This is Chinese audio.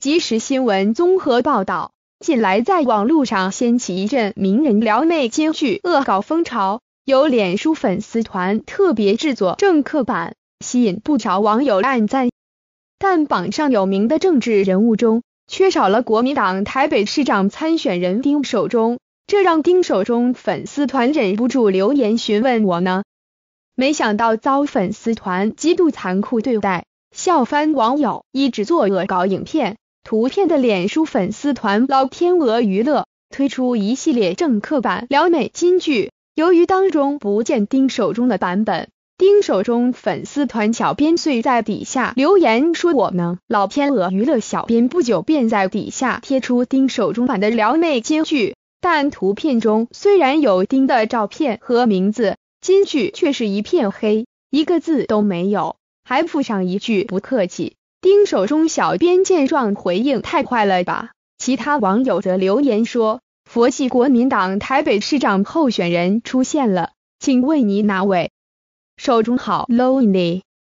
即时新闻综合报道，近来在网络上掀起一阵名人撩妹金句恶搞风潮，由脸书粉丝团特别制作正课版，吸引不少网友按赞。但榜上有名的政治人物中，缺少了国民党台北市长参选人丁守中，这让丁守中粉丝团忍不住留言询问我呢。没想到遭粉丝团极度残酷对待，笑翻网友，一直做恶搞影片、图片的脸书粉丝团老天鹅娱乐推出一系列正课版撩妹金句，由于当中不见丁守中的版本，丁守中粉丝团小编遂在底下留言说我呢。老天鹅娱乐小编不久便在底下贴出丁守中版的撩妹金句，但图片中虽然有丁的照片和名字，金句却是一片黑，一个字都没有，还附上一句不客气。丁守中小编见状回应太快了吧。其他网友则留言说，佛系国民党台北市长候选人出现了，请问你哪位？守中好 lonely。